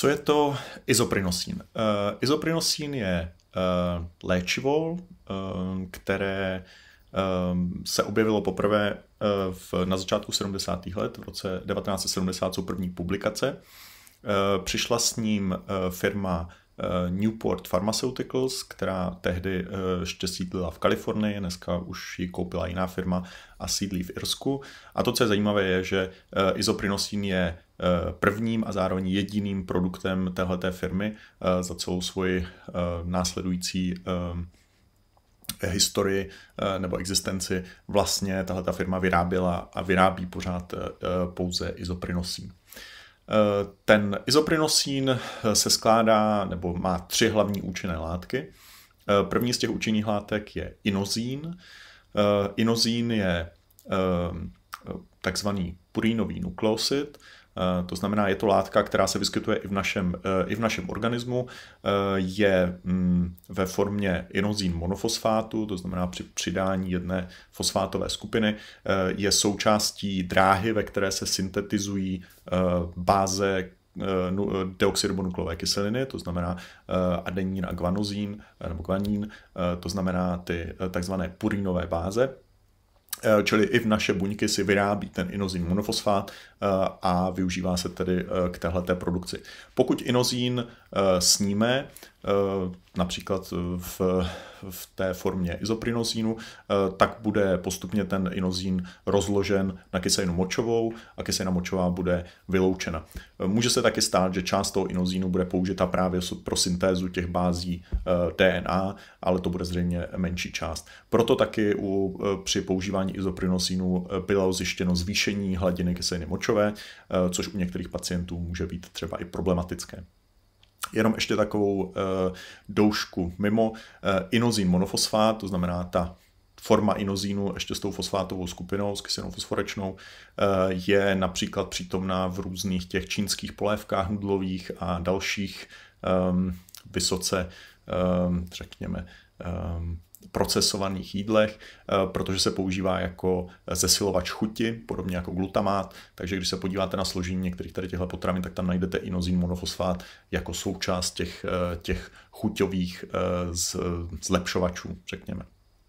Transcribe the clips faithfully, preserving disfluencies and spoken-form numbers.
Co je to izoprinosín? Uh, izoprinosín je uh, léčivo, uh, které um, se objevilo poprvé uh, v, na začátku sedmdesátých let, v roce devatenáct set sedmdesát jsou první publikace. Uh, přišla s ním uh, firma uh, Newport Pharmaceuticals, která tehdy uh, ještě sídlila v Kalifornii, dneska už ji koupila jiná firma a sídlí v Irsku. A to, co je zajímavé, je, že uh, izoprinosín je prvním a zároveň jediným produktem téhleté firmy za celou svoji následující historii nebo existenci. Vlastně tahleta firma vyráběla a vyrábí pořád pouze izoprinosín. Ten izoprinosín se skládá nebo má tři hlavní účinné látky. První z těch účinných látek je inozín. Inozín je takzvaný purínový nukleosid. To znamená, je to látka, která se vyskytuje i v našem, i v našem organismu, je ve formě inozín monofosfátu, to znamená při přidání jedné fosfátové skupiny, je součástí dráhy, ve které se syntetizují báze deoxyribonukleové kyseliny, to znamená adenín a guanozín, nebo guanín, to znamená ty takzvané purínové báze. Čili i v naše buňky si vyrábí ten inozín monofosfát a využívá se tedy k téhleté produkci. Pokud inozín sníme, například v, v té formě izoprinosínu, tak bude postupně ten inozín rozložen na kyselinu močovou a kyselina močová bude vyloučena. Může se taky stát, že část toho inozínu bude použita právě pro syntézu těch bází D N A, ale to bude zřejmě menší část. Proto taky u, při používání izoprinosínu bylo zjištěno zvýšení hladiny kyseliny močové, což u některých pacientů může být třeba i problematické. Jenom ještě takovou uh, doušku mimo. Uh, inozín monofosfát, to znamená ta forma inozínu ještě s tou fosfátovou skupinou, s kyselinou fosforečnou, uh, je například přítomná v různých těch čínských polévkách nudlových a dalších um, vysoce, um, řekněme, um, procesovaných jídlech, protože se používá jako zesilovač chuti, podobně jako glutamát, takže když se podíváte na složení některých tady těchto potravin, tak tam najdete inozín monofosfát jako součást těch, těch chuťových zlepšovačů, řekněme.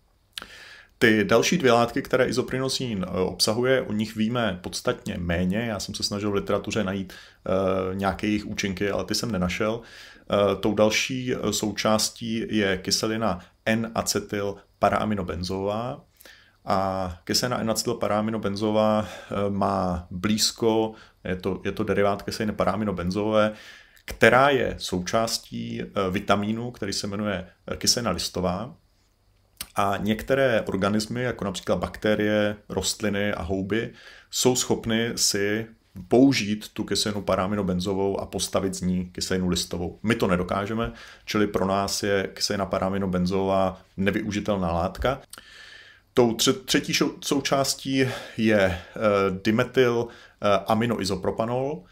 Ty další dvě látky, které izoprinosín obsahuje, o nich víme podstatně méně. Já jsem se snažil v literatuře najít uh, nějaké jejich účinky, ale ty jsem nenašel. Uh, tou další součástí je kyselina N-acetyl paraaminobenzoová. A kyselina N-acetyl-paraaminobenzoová uh, má blízko, je to, je to derivát kyseliny paraaminobenzoové, která je součástí uh, vitamínu, který se jmenuje kyselina listová. A některé organismy, jako například bakterie, rostliny a houby, jsou schopny si použít tu kyselinu paraaminobenzoovou a postavit z ní kyselinu listovou. My to nedokážeme, čili pro nás je kyselina paraaminobenzoová nevyužitelná látka. Tou třetí součástí je dimetyl aminoizopropanol,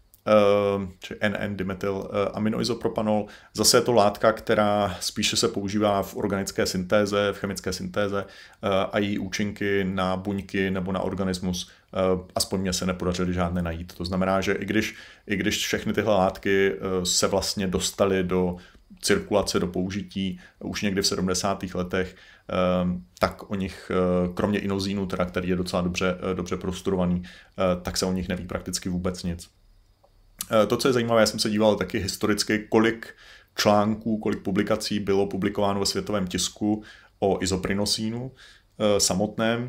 či N N-dimetyl aminoizopropanol. Zase je to látka, která spíše se používá v organické syntéze, v chemické syntéze a její účinky na buňky nebo na organismus aspoň mě se nepodařily žádné najít. To znamená, že i když, i když všechny tyhle látky se vlastně dostaly do cirkulace, do použití už někdy v sedmdesátých letech, tak o nich, kromě inozínu, teda, který je docela dobře, dobře prostudovaný, tak se o nich neví prakticky vůbec nic. To, co je zajímavé, já jsem se díval taky historicky, kolik článků, kolik publikací bylo publikováno ve světovém tisku o izoprinosínu samotném.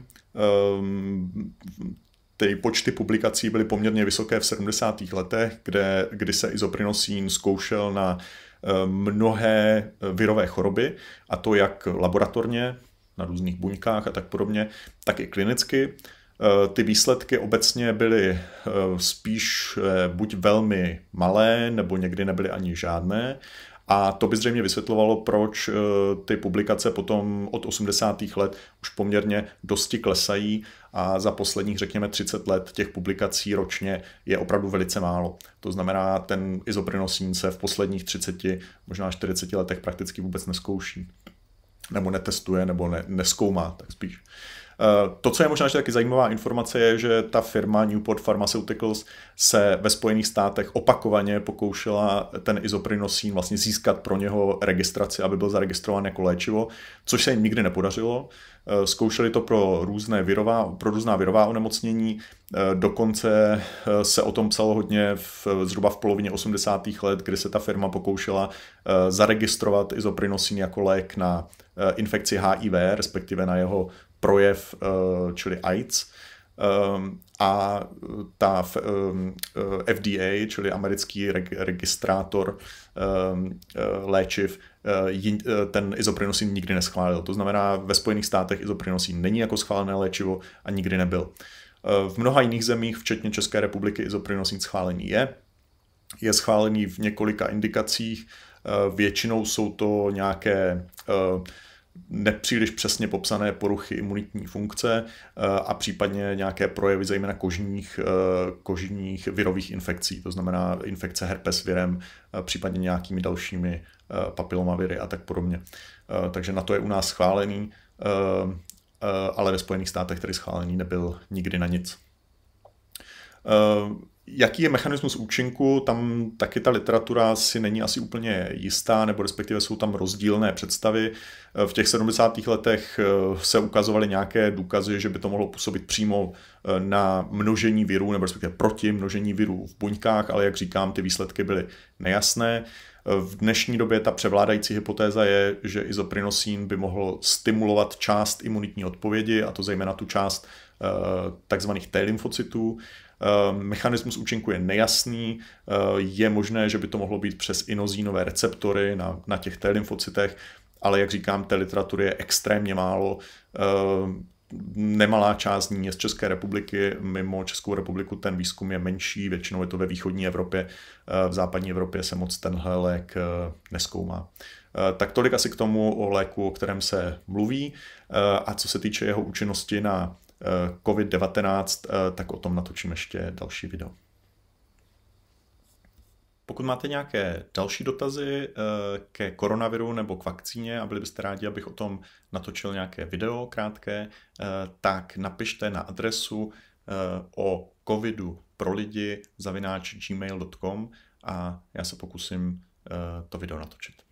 Ty počty publikací byly poměrně vysoké v sedmdesátých letech, kde, kdy se izoprinosín zkoušel na mnohé virové choroby, a to jak laboratorně, na různých buňkách a tak podobně, tak i klinicky. Ty výsledky obecně byly spíš buď velmi malé, nebo někdy nebyly ani žádné. A to by zřejmě vysvětlovalo, proč ty publikace potom od osmdesátých let už poměrně dosti klesají a za posledních, řekněme, třicet let těch publikací ročně je opravdu velice málo. To znamená, ten izoprinosín se v posledních třiceti, možná čtyřiceti letech prakticky vůbec neskouší. Nebo netestuje, nebo ne, neskoumá, tak spíš. To, co je možná taky zajímavá informace, je, že ta firma Newport Pharmaceuticals se ve Spojených státech opakovaně pokoušela ten isoprinosín vlastně získat pro něho registraci, aby byl zaregistrován jako léčivo, což se jim nikdy nepodařilo. Zkoušeli to pro různé virová, pro různá virová onemocnění, dokonce se o tom psalo hodně v, zhruba v polovině osmdesátých let, kdy se ta firma pokoušela zaregistrovat isoprinosín jako lék na infekci H I V, respektive na jeho projev, čili AIDS. A ta F D A, čili americký registrátor léčiv, ten isoprinosín nikdy neschválil. To znamená, ve Spojených státech isoprinosín není jako schválené léčivo a nikdy nebyl. V mnoha jiných zemích, včetně České republiky, isoprinosín schválený je. Je schválený v několika indikacích. Většinou jsou to nějaké nepříliš přesně popsané poruchy imunitní funkce a případně nějaké projevy zejména kožních, kožních virových infekcí, to znamená infekce herpes virem, případně nějakými dalšími papilomaviry a tak podobně. Takže na to je u nás schválený, ale ve Spojených státech tedy schválený nebyl nikdy na nic. Jaký je mechanismus účinku? Tam taky ta literatura si není asi úplně jistá, nebo respektive jsou tam rozdílné představy. V těch sedmdesátých letech se ukazovaly nějaké důkazy, že by to mohlo působit přímo na množení virů, nebo respektive proti množení virů v buňkách, ale jak říkám, ty výsledky byly nejasné. V dnešní době ta převládající hypotéza je, že isoprinosín by mohl stimulovat část imunitní odpovědi, a to zejména tu část takzvaných T lymfocytů. Mechanismus účinku je nejasný, je možné, že by to mohlo být přes inozínové receptory na, na těch T lymfocytech, ale jak říkám, té literatury je extrémně málo. Nemalá část z ní je z České republiky, mimo Českou republiku ten výzkum je menší, většinou je to ve východní Evropě, v západní Evropě se moc tenhle lék nezkoumá. Tak tolik asi k tomu o léku, o kterém se mluví, a co se týče jeho účinnosti na covid devatenáct, tak o tom natočím ještě další video. Pokud máte nějaké další dotazy ke koronaviru nebo k vakcíně a byli byste rádi, abych o tom natočil nějaké video krátké, tak napište na adresu o covidu pro lidi zavináč gmail tečka com a já se pokusím to video natočit.